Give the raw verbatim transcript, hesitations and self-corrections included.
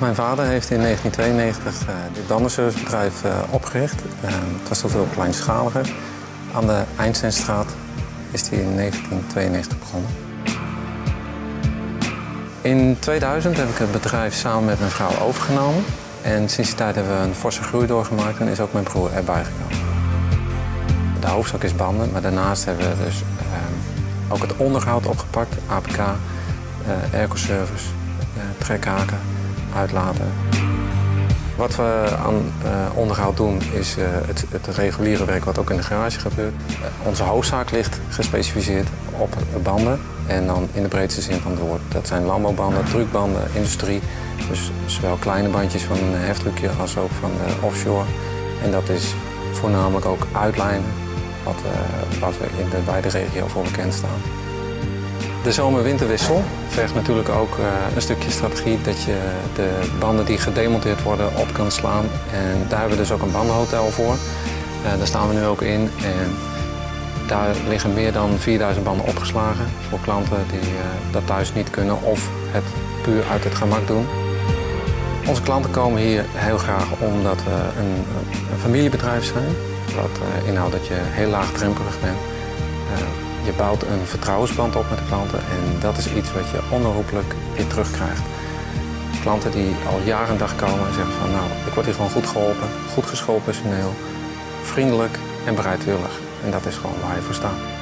Mijn vader heeft in negentien tweeënnegentig uh, dit bandenservicebedrijf uh, opgericht. Uh, het was toen veel kleinschaliger. Aan de Einsteinstraat is hij in negentien tweeënnegentig begonnen. In tweeduizend heb ik het bedrijf samen met mijn vrouw overgenomen. En sinds die tijd hebben we een forse groei doorgemaakt en is ook mijn broer erbij gekomen. De hoofdzak is banden, maar daarnaast hebben we dus uh, ook het onderhoud opgepakt. A P K, uh, airco-service, uh, trekhaken, uitlaten. Wat we aan uh, onderhoud doen is uh, het, het reguliere werk wat ook in de garage gebeurt. Uh, onze hoofdzaak ligt gespecificeerd op banden en dan in de breedste zin van het woord. Dat zijn landbouwbanden, drukbanden, industrie. Dus zowel kleine bandjes van een heftruckje als ook van de offshore. En dat is voornamelijk ook uitlijnen, wat, uh, wat we in de wijde regio voor bekend staan. De zomer-winterwissel vergt natuurlijk ook uh, een stukje strategie dat je de banden die gedemonteerd worden op kan slaan. En daar hebben we dus ook een bandenhotel voor. Uh, daar staan we nu ook in. En daar liggen meer dan vierduizend banden opgeslagen voor klanten die uh, dat thuis niet kunnen of het puur uit het gemak doen. Onze klanten komen hier heel graag omdat we een, een familiebedrijf zijn. Wat uh, inhoudt dat je heel laagdrempelig bent. Uh, je bouwt een vertrouwensband op met de klanten en dat is iets wat je onherroepelijk weer terugkrijgt. Klanten die al jaren en dag komen en zeggen van nou, ik word hier gewoon goed geholpen, goed geschoold personeel, vriendelijk en bereidwillig. En dat is gewoon waar je voor staat.